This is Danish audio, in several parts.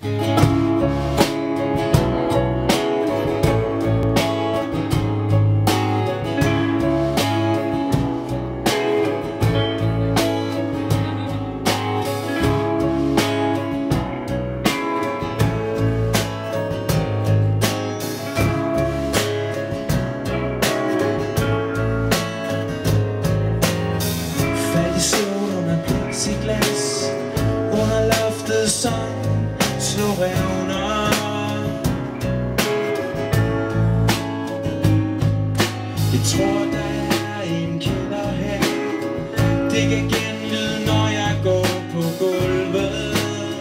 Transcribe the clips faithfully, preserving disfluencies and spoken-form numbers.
Glas under loftet, som slår revner. Jeg tror der er en kælder her. Det kan genlyde når jeg går på gulvet.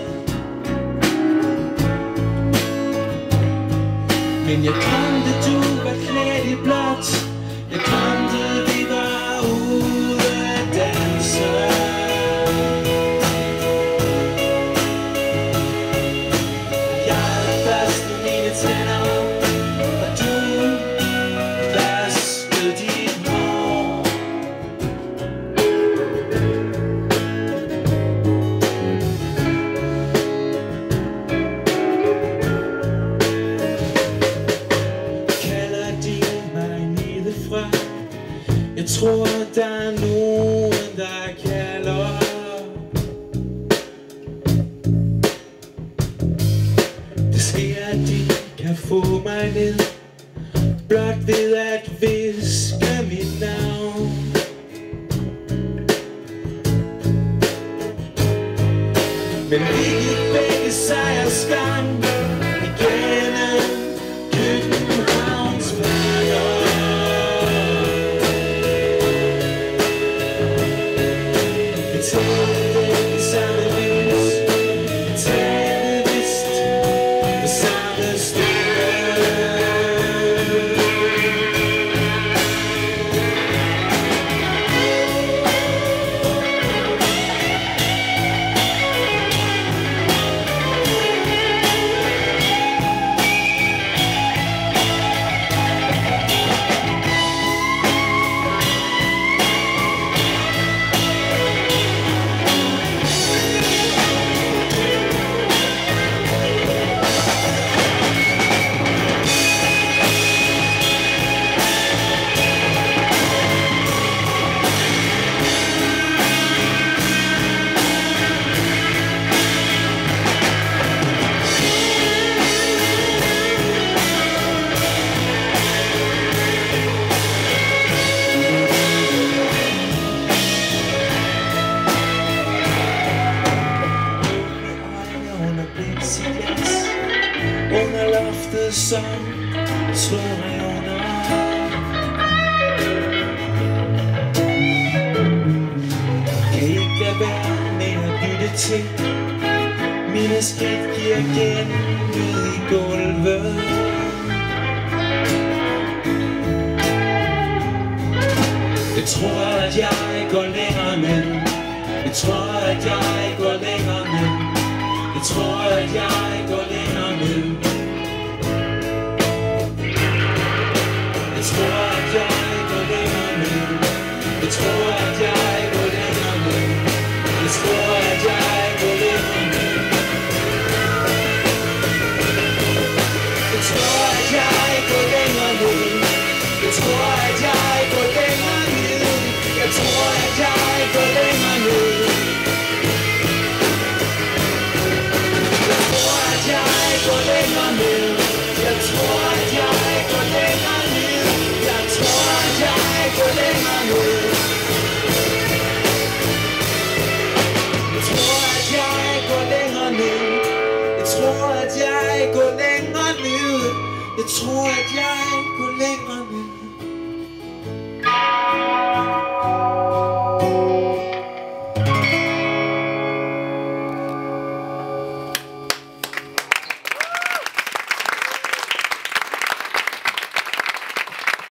Men jeg drømte du var klædt i blåt. Jeg drømte vi var ude at danse. Jeg tror der er nogen der kalder. Det sker at de kan få mig ned, blot ved at hviske mit navn. Men vi gik begge sejrs gang igennem Københavns veje. Under loftet, som slår revner. Kan ikke lade være med at lytte til. Mine skridt giver igen ud i gulvet. Jeg tror at jeg går længere ned. Jeg tror at jeg går længere ned. Jeg tror at jeg går længere ned. Jeg tror at jeg går længere ned. Jeg tror at jeg går længere ned. Jeg tror at jeg går længere ned. Jeg tror at jeg går længere ned. Jeg tror at jeg går længere ned. Jeg tror at jeg går længere ned. Jeg tror at jeg går længere ned. Jeg tror at jeg går længere ned. Jeg tror at jeg går længere ned. Jeg tror at jeg går længere ned. Jeg tror at jeg går længere ned.